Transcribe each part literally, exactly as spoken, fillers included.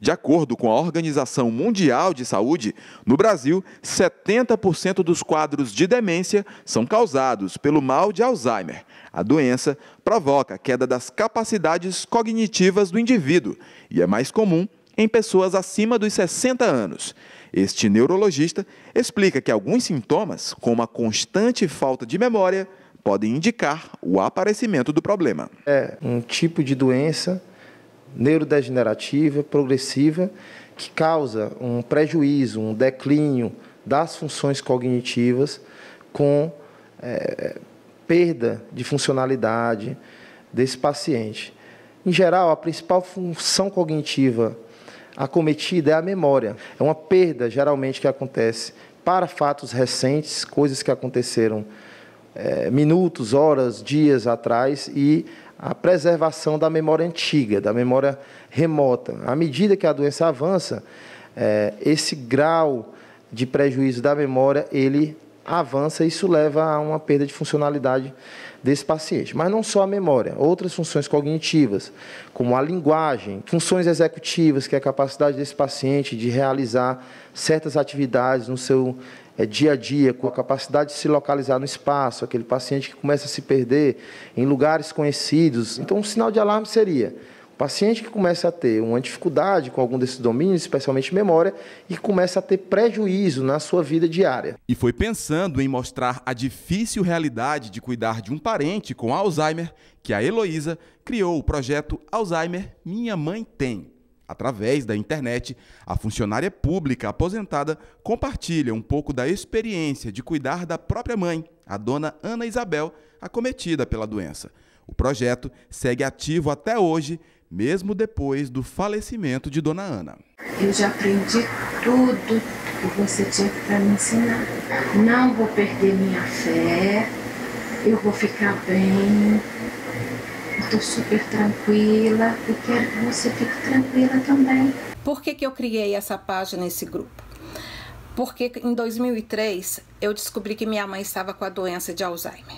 De acordo com a Organização Mundial de Saúde, no Brasil, setenta por cento dos quadros de demência são causados pelo mal de Alzheimer. A doença provoca queda das capacidades cognitivas do indivíduo e é mais comum em pessoas acima dos sessenta anos. Este neurologista explica que alguns sintomas, como a constante falta de memória, podem indicar o aparecimento do problema. É um tipo de doença neurodegenerativa, progressiva, que causa um prejuízo, um declínio das funções cognitivas com é, perda de funcionalidade desse paciente. Em geral, a principal função cognitiva acometida é a memória. É uma perda, geralmente, que acontece para fatos recentes, coisas que aconteceram é, minutos, horas, dias atrás, e a preservação da memória antiga, da memória remota. À medida que a doença avança, é, esse grau de prejuízo da memória, ele avança e isso leva a uma perda de funcionalidade desse paciente. Mas não só a memória, outras funções cognitivas, como a linguagem, funções executivas, que é a capacidade desse paciente de realizar certas atividades no seu é, dia a dia, com a capacidade de se localizar no espaço, aquele paciente que começa a se perder em lugares conhecidos. Então, um sinal de alarme seria o paciente que começa a ter uma dificuldade com algum desses domínios, especialmente memória, e começa a ter prejuízo na sua vida diária. E foi pensando em mostrar a difícil realidade de cuidar de um parente com Alzheimer que a Heloísa criou o projeto Alzheimer Minha Mãe Tem. Através da internet, a funcionária pública aposentada compartilha um pouco da experiência de cuidar da própria mãe, a dona Ana Isabel, acometida pela doença. O projeto segue ativo até hoje, mesmo depois do falecimento de dona Ana. Eu já aprendi tudo que você tinha para me ensinar. Não vou perder minha fé, eu vou ficar bem. Estou super tranquila e quero que você fique tranquila também. Por que que eu criei essa página, esse grupo? Porque em dois mil e três eu descobri que minha mãe estava com a doença de Alzheimer.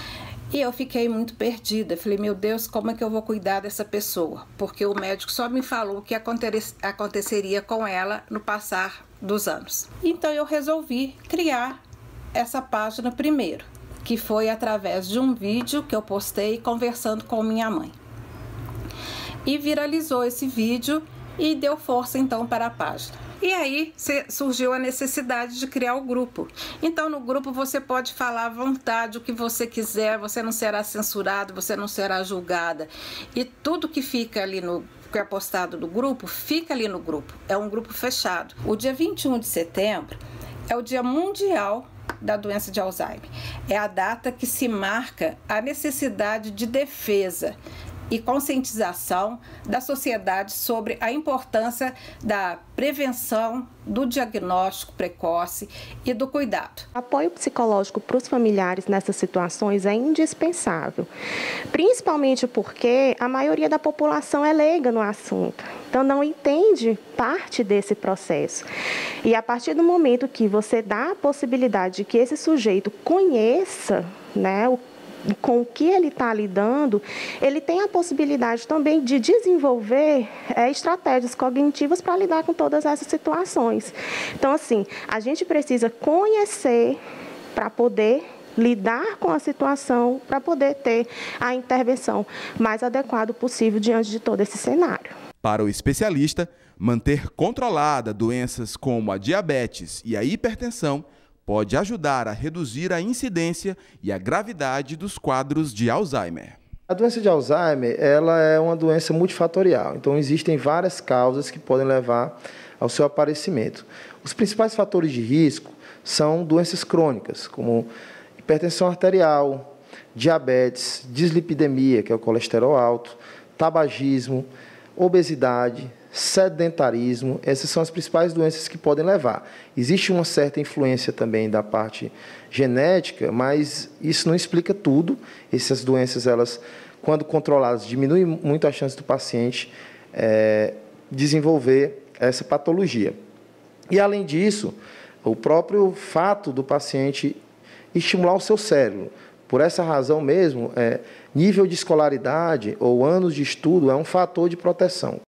E eu fiquei muito perdida. Falei, meu Deus, como é que eu vou cuidar dessa pessoa? Porque o médico só me falou o que aconteceria com ela no passar dos anos. Então eu resolvi criar essa página primeiro, que foi através de um vídeo que eu postei conversando com minha mãe. E viralizou esse vídeo e deu força então para a página. E aí surgiu a necessidade de criar o grupo. Então no grupo você pode falar à vontade o que você quiser, você não será censurado, você não será julgada. E tudo que fica ali no que é postado no grupo, fica ali no grupo. É um grupo fechado. O dia vinte e um de setembro é o Dia Mundial da Doença de Alzheimer. É a data que se marca a necessidade de defesa e conscientização da sociedade sobre a importância da prevenção, do diagnóstico precoce e do cuidado. Apoio psicológico para os familiares nessas situações é indispensável, principalmente porque a maioria da população é leiga no assunto, então não entende parte desse processo. E a partir do momento que você dá a possibilidade de que esse sujeito conheça, né, o com o que ele está lidando, ele tem a possibilidade também de desenvolver é, estratégias cognitivas para lidar com todas essas situações. Então, assim, a gente precisa conhecer para poder lidar com a situação, para poder ter a intervenção mais adequada possível diante de todo esse cenário. Para o especialista, manter controlada doenças como a diabetes e a hipertensão pode ajudar a reduzir a incidência e a gravidade dos quadros de Alzheimer. A doença de Alzheimer, ela é uma doença multifatorial, então existem várias causas que podem levar ao seu aparecimento. Os principais fatores de risco são doenças crônicas, como hipertensão arterial, diabetes, dislipidemia, que é o colesterol alto, tabagismo, obesidade, sedentarismo. Essas são as principais doenças que podem levar. Existe uma certa influência também da parte genética, mas isso não explica tudo. Essas doenças, elas, quando controladas, diminuem muito a chance do paciente é, desenvolver essa patologia. E, além disso, o próprio fato do paciente estimular o seu cérebro. Por essa razão mesmo, é, nível de escolaridade ou anos de estudo é um fator de proteção.